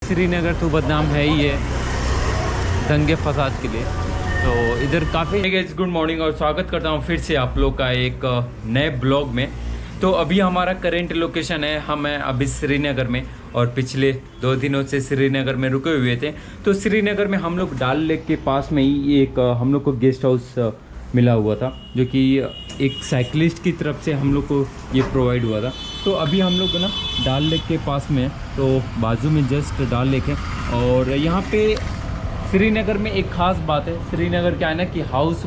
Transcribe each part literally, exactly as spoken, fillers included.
श्रीनगर तो बदनाम है ही है दंगे फसाद के लिए। तो इधर काफ़ी गाइस गुड मॉर्निंग और स्वागत करता हूँ फिर से आप लोग का एक नए ब्लॉग में। तो अभी हमारा करेंट लोकेशन है, हम हैं अभी श्रीनगर में और पिछले दो दिनों से श्रीनगर में रुके हुए थे। तो श्रीनगर में हम लोग डाल लेक के पास में ही एक हम लोग को गेस्ट हाउस मिला हुआ था, जो कि एक साइकिलिस्ट की तरफ से हम लोग को ये प्रोवाइड हुआ था। तो अभी हम लोग ना डाल लेक के पास में है, तो बाजू में जस्ट डाल लेक है। और यहाँ पे श्रीनगर में एक ख़ास बात है, श्रीनगर क्या है ना कि हाउस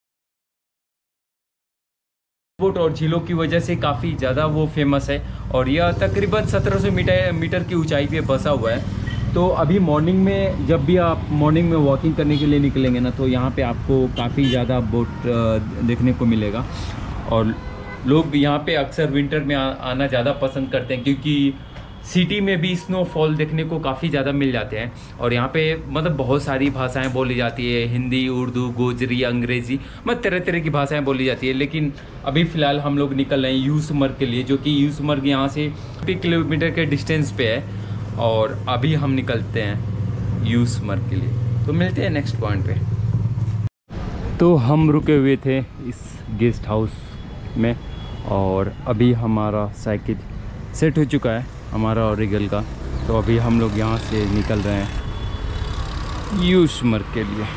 बोट और झीलों की वजह से काफ़ी ज़्यादा वो फेमस है। और यह तकरीबन सत्रह सौ मीटर मीटर की ऊंचाई पे बसा हुआ है। तो अभी मॉर्निंग में जब भी आप मॉर्निंग में वॉकिंग करने के लिए निकलेंगे ना, तो यहाँ पे आपको काफ़ी ज़्यादा बोट देखने को मिलेगा। और लोग यहाँ पे अक्सर विंटर में आ, आना ज़्यादा पसंद करते हैं, क्योंकि सिटी में भी स्नोफॉल देखने को काफ़ी ज़्यादा मिल जाते हैं। और यहाँ पे मतलब बहुत सारी भाषाएं बोली जाती है, हिंदी, उर्दू, गोजरी, अंग्रेज़ी, मतलब तरह तरह की भाषाएं बोली जाती है। लेकिन अभी फ़िलहाल हम लोग निकल रहे हैं यूसमर्ग के लिए, जो कि यूसमर्ग यहाँ से फिफ्टी किलोमीटर के डिस्टेंस पे है। और अभी हम निकलते हैं यूसमर्ग के लिए, तो मिलते हैं नेक्स्ट पॉइंट पे। तो हम रुके हुए थे इस गेस्ट हाउस में और अभी हमारा साइकिल सेट हो चुका है, हमारा और रिगल का। तो अभी हम लोग यहाँ से निकल रहे हैं यूसमर्ग के लिए।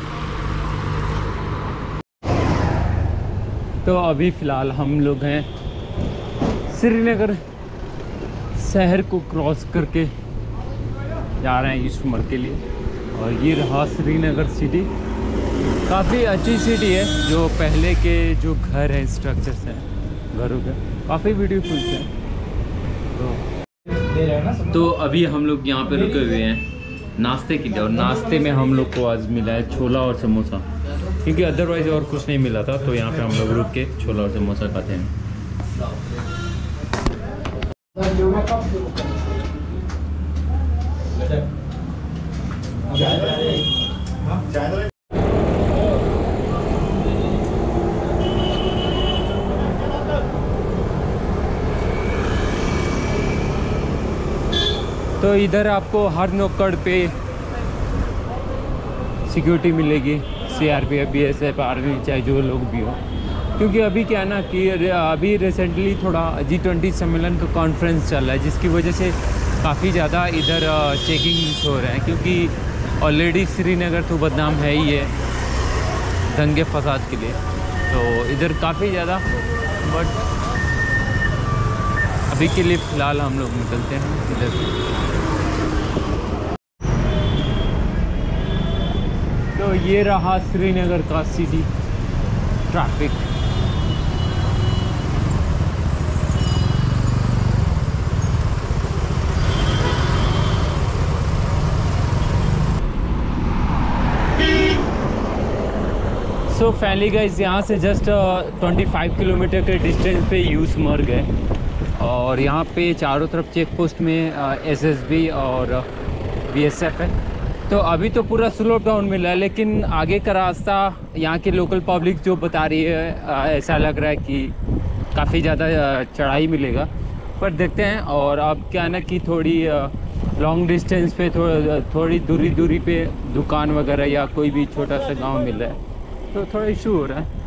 तो अभी फ़िलहाल हम लोग हैं श्रीनगर शहर को क्रॉस करके जा रहे हैं यूसमर्ग के लिए। और ये रहा श्रीनगर सिटी, काफ़ी अच्छी सिटी है। जो पहले के जो घर हैं, स्ट्रक्चर्स हैं घरों के, काफ़ी ब्यूटीफुल हैं। तो, तो अभी हम लोग यहाँ पे रुके हुए हैं नाश्ते के लिए। और नाश्ते में हम लोग को आज मिला है छोला और समोसा, क्योंकि अदरवाइज़ और कुछ नहीं मिला था। तो यहाँ पे हम लोग रुक के छोला और समोसा खाते हैं। तो इधर आपको हर नुक्कड़ पे सिक्योरिटी मिलेगी, सीआरपीएफ, बीएसएफ, आर्मी, चाहे जो लोग भी हो। क्योंकि अभी क्या है ना कि अभी रिसेंटली थोड़ा जी ट्वेंटी सम्मेलन का कॉन्फ्रेंस चल रहा है, जिसकी वजह से काफ़ी ज़्यादा इधर चेकिंग हो रहे हैं। क्योंकि ऑलरेडी श्रीनगर तो बदनाम है ही है दंगे फसाद के लिए। तो इधर काफ़ी ज़्यादा, बट अभी के लिए फ़िलहाल हम लोग निकलते हैं इधर। तो ये रहा श्रीनगर का city traffic. So family guys, यहाँ से जस्ट पच्चीस किलोमीटर के डिस्टेंस पे यूसमर्ग है। और यहाँ पे चारों तरफ चेक पोस्ट में एसएसबी और बीएसएफ है। तो अभी तो पूरा स्लो डाउन मिला है, लेकिन आगे का रास्ता यहाँ की लोकल पब्लिक जो बता रही है, ऐसा लग रहा है कि काफ़ी ज़्यादा चढ़ाई मिलेगा, पर देखते हैं। और अब क्या है ना कि थोड़ी लॉन्ग डिस्टेंस पे थोड़ा थोड़ी दूरी दूरी पे दुकान वगैरह या कोई भी छोटा सा गांव मिल रहा है, तो थोड़ा इशू हो रहा है।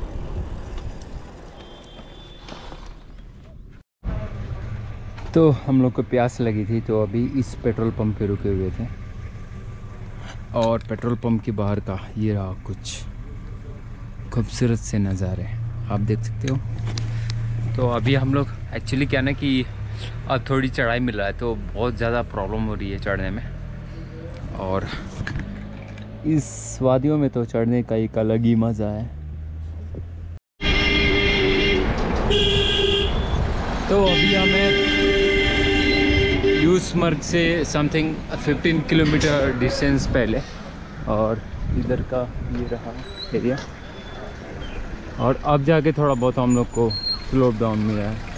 तो हम लोग को प्यास लगी थी, तो अभी इस पेट्रोल पंप पे रुके हुए थे। और पेट्रोल पंप के बाहर का ये रहा कुछ खूबसूरत से नज़ारे, आप देख सकते हो। तो अभी हम लोग एक्चुअली क्या ना कि अब थोड़ी चढ़ाई मिल रहा है, तो बहुत ज़्यादा प्रॉब्लम हो रही है चढ़ने में। और इस वादियों में तो चढ़ने का एक अलग ही मज़ा है। तो अभी हमें यूसमर्ग से समथिंग पंद्रह किलोमीटर डिस्टेंस पहले, और इधर का ये रहा एरिया। और अब जाके थोड़ा बहुत हम लोग को स्लो डाउन मिला है।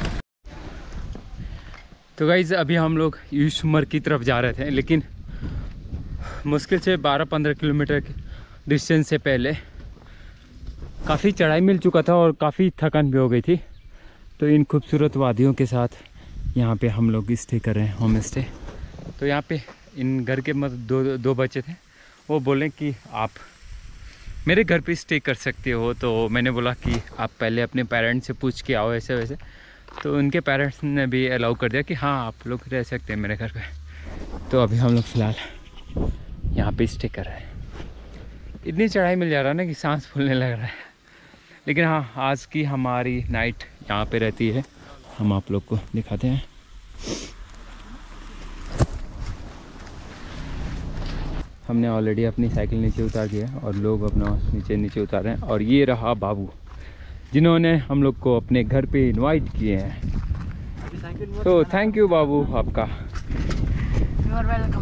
तो गाइज़ अभी हम लोग यूसमर्ग की तरफ जा रहे थे, लेकिन मुश्किल से बारह पंद्रह किलोमीटर के डिस्टेंस से पहले काफ़ी चढ़ाई मिल चुका था और काफ़ी थकान भी हो गई थी। तो इन खूबसूरत वादियों के साथ यहाँ पे हम लोग स्टे कर रहे हैं, होम स्टे। तो यहाँ पे इन घर के मतलब दो दो बच्चे थे, वो बोले कि आप मेरे घर पे स्टे कर सकते हो। तो मैंने बोला कि आप पहले अपने पेरेंट्स से पूछ के आओ ऐसे वैसे। तो उनके पेरेंट्स ने भी अलाउ कर दिया कि हाँ आप लोग रह सकते हैं मेरे घर पे। तो अभी हम लोग फ़िलहाल यहाँ पे स्टे कर रहे हैं। इतनी चढ़ाई मिल जा रहा है ना कि सांस फूलने लग रहा है। लेकिन हाँ, आज की हमारी नाइट यहाँ पे रहती है, हम आप लोग को दिखाते हैं। हमने ऑलरेडी अपनी साइकिल नीचे उतार दिया है और लोग अपना नीचे नीचे उतार रहे हैं। और ये रहा बाबू, जिन्होंने हम लोग को अपने घर पे इनवाइट किए हैं। तो थैंक यू बाबू आपका। You are welcome.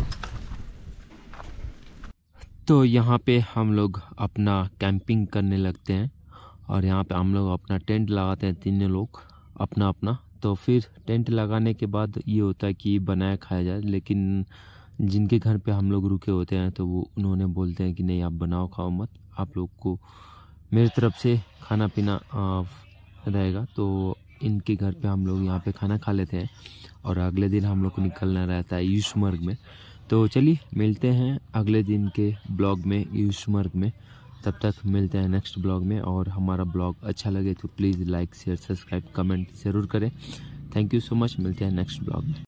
तो यहाँ पे हम लोग अपना कैंपिंग करने लगते हैं और यहाँ पे हम लोग अपना टेंट लगाते हैं, तीनों लोग अपना अपना। तो फिर टेंट लगाने के बाद ये होता है कि बनाया खाया जाए, लेकिन जिनके घर पे हम लोग रुके होते हैं तो वो उन्होंने बोलते हैं कि नहीं आप बनाओ खाओ मत, आप लोग को मेरी तरफ से खाना पीना रहेगा। तो इनके घर पे हम लोग यहाँ पे खाना खा लेते हैं और अगले दिन हम लोग को निकलना रहता है यूशमर्ग में। तो चलिए मिलते हैं अगले दिन के ब्लॉग में यूशमर्ग में। तब तक मिलते हैं नेक्स्ट ब्लॉग में। और हमारा ब्लॉग अच्छा लगे तो please like share subscribe comment ज़रूर करें। Thank you so much. मिलते हैं नेक्स्ट ब्लॉग में।